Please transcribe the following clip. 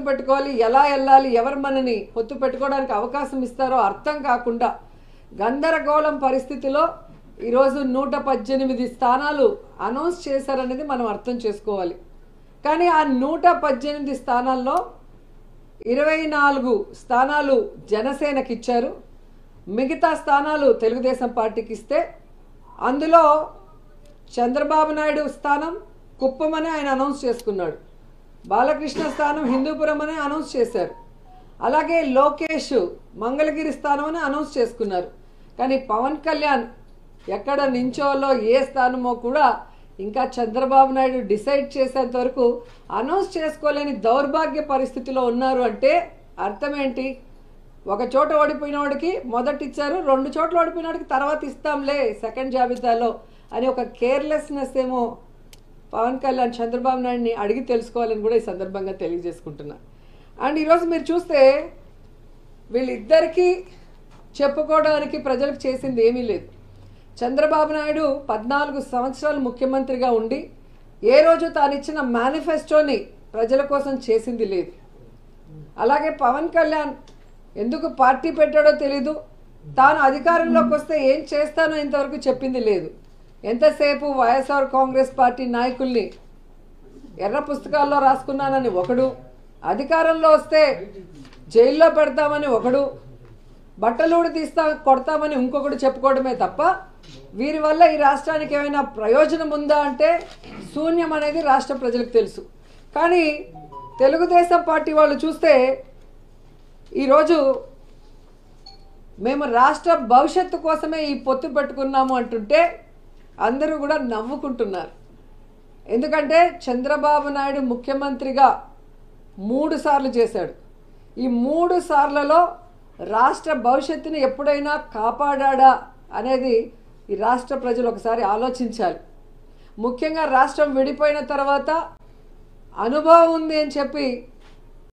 పెట్టుకోవాలి, ఎలా వెళ్ళాలి, ఎవరు మనని పొత్తు పెట్టుకోవడానికి అవకాశం ఇస్తారో అర్థం కాకుండా గందరగోళం పరిస్థితిలో ఈరోజు 118 స్థానాలు అనౌన్స్ చేశారనేది మనం అర్థం చేసుకోవాలి. కానీ ఆ 118 స్థానాల్లో 24 స్థానాలు జనసేనకి ఇచ్చారు, మిగతా స్థానాలు తెలుగుదేశం పార్టీకి ఇస్తే అందులో చంద్రబాబు నాయుడు స్థానం కుప్పం అని ఆయన అనౌన్స్ చేసుకున్నాడు, బాలకృష్ణ స్థానం హిందూపురం అని అనౌన్స్ చేశారు, అలాగే లోకేష్ మంగళగిరి స్థానం అని అనౌన్స్ చేసుకున్నారు. కానీ పవన్ కళ్యాణ్ ఎక్కడ నించోలో ఏ స్థానమో కూడా ఇంకా చంద్రబాబు నాయుడు డిసైడ్ చేసేంత వరకు అనౌన్స్ చేసుకోలేని దౌర్భాగ్య పరిస్థితిలో ఉన్నారు. అంటే అర్థం ఏంటి? ఒక చోట ఓడిపోయిన వాడికి మొదట ఇచ్చారు, 2 చోట్ల ఓడిపోయిన వాడికి తర్వాత ఇస్తాంలే సెకండ్ జాబితాలో అని ఒక కేర్లెస్నెస్ ఏమో పవన్ కళ్యాణ్ చంద్రబాబు నాయుడిని అడిగి తెలుసుకోవాలని కూడా ఈ సందర్భంగా తెలియజేసుకుంటున్నా. అండ్ ఈరోజు మీరు చూస్తే వీళ్ళిద్దరికీ చెప్పుకోవడానికి ప్రజలకు చేసింది ఏమీ లేదు. చంద్రబాబు నాయుడు 14 సంవత్సరాలు ముఖ్యమంత్రిగా ఉండి ఏ రోజు తాను ఇచ్చిన మేనిఫెస్టోని ప్రజల కోసం చేసింది లేదు. అలాగే పవన్ కళ్యాణ్ ఎందుకు పార్టీ పెట్టాడో తెలీదు, తాను అధికారంలోకి వస్తే ఏం చేస్తానో ఇంతవరకు చెప్పింది లేదు. ఎంతసేపు వైఎస్ఆర్ కాంగ్రెస్ పార్టీ నాయకుల్ని ఎర్ర పుస్తకాల్లో రాసుకున్నానని ఒకడు, అధికారంలో వస్తే జైల్లో పెడతామని ఒకడు, బట్టలూడి కొడతామని ఇంకొకడు చెప్పుకోవడమే తప్ప వీరి వల్ల ఈ రాష్ట్రానికి ఏమైనా ప్రయోజనం ఉందా అంటే శూన్యం అనేది రాష్ట్ర ప్రజలకు తెలుసు. కానీ తెలుగుదేశం పార్టీ వాళ్ళు చూస్తే ఈరోజు మేము రాష్ట్ర భవిష్యత్తు కోసమే ఈ పొత్తు పెట్టుకున్నాము అంటుంటే అందరూ కూడా నవ్వుకుంటున్నారు. ఎందుకంటే చంద్రబాబు నాయుడు ముఖ్యమంత్రిగా 3 సార్లు చేశాడు. ఈ 3 సార్లలో రాష్ట్ర భవిష్యత్తుని ఎప్పుడైనా కాపాడా అనేది ఈ రాష్ట్ర ప్రజలు ఒకసారి ఆలోచించాలి. ముఖ్యంగా రాష్ట్రం విడిపోయిన తర్వాత అనుభవం ఉంది అని చెప్పి